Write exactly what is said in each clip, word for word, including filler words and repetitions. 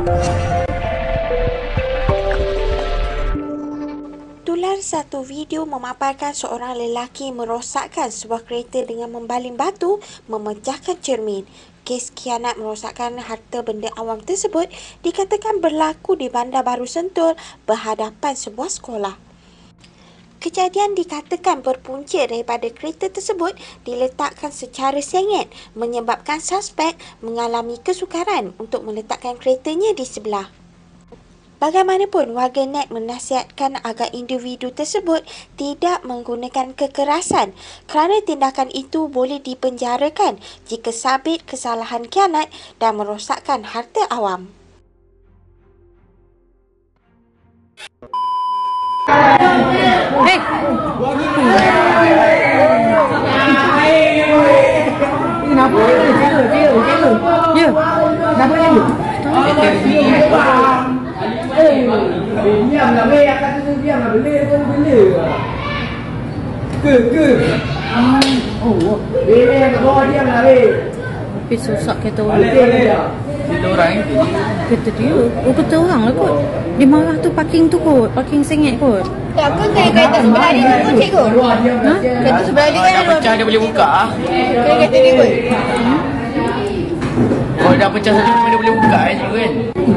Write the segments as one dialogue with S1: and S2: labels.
S1: Tular satu video memaparkan seorang lelaki merosakkan sebuah kereta dengan membaling batu memecahkan cermin. Kes khianat merosakkan harta benda awam tersebut dikatakan berlaku di Bandar Baru Sentul berhadapan sebuah sekolah. Kejadian dikatakan berpunca daripada kereta tersebut diletakkan secara sengit menyebabkan suspek mengalami kesukaran untuk meletakkan keretanya di sebelah. Bagaimanapun, warganet menasihatkan agar individu tersebut tidak menggunakan kekerasan kerana tindakan itu boleh dipenjarakan jika sabit kesalahan khianat dan merosakkan harta awam.
S2: Hei! Kenapa? Jela, jela, jela. Ya. Kenapa jela? Eh, diamlah weh, akak tu diamlah, bela pun bela. Ke, ke. Oh, bela yang kat bawah diamlah weh.
S3: Tapi susah kereta orang.
S4: Kereta orang ni?
S3: Kereta dia. Oh, kereta orang lah kot. Dia marah tu parking tu kot. Parking sengit kot.
S5: Tak ke kereta sebelah dia tu cik kot?
S3: Ha?
S5: Kereta sebelah dia
S4: Kalau
S5: kan
S4: dah pecah dia boleh buka.
S5: kereta dia kot?
S4: Kalau dah pecah satu memang dia boleh buka je kan.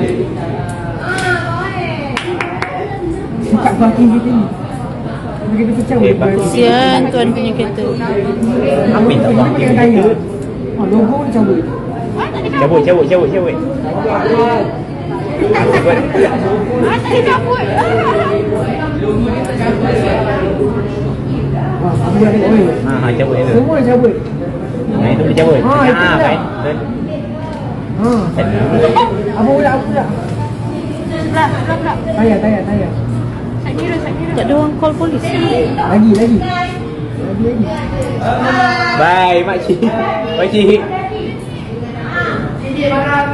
S2: Buka parking kita ni. Begitu pecah boleh buka.
S3: Kesian tuan punya kereta.
S4: Ambil tak
S2: Kita pakai kaya. Oh, logo ni cabut.
S4: Cabut, cabut, cabut, cabut.
S2: Wah, aku dah tengok weh.
S4: Ha, ha cabut itu.
S2: Semua dah cabut.
S4: Ha, itu boleh cabut.
S2: Ha, itu dah.
S4: baik.
S2: Ha. Apa pula, apa pula?
S5: Sebelah, sebelah pula.
S2: Tayar, tayar, tayar.
S5: Saya kira, saya kira.
S3: Tak ada orang call polis.
S2: Lagi, lagi. Lagi, lagi.
S4: Bye, makcik. Makcik.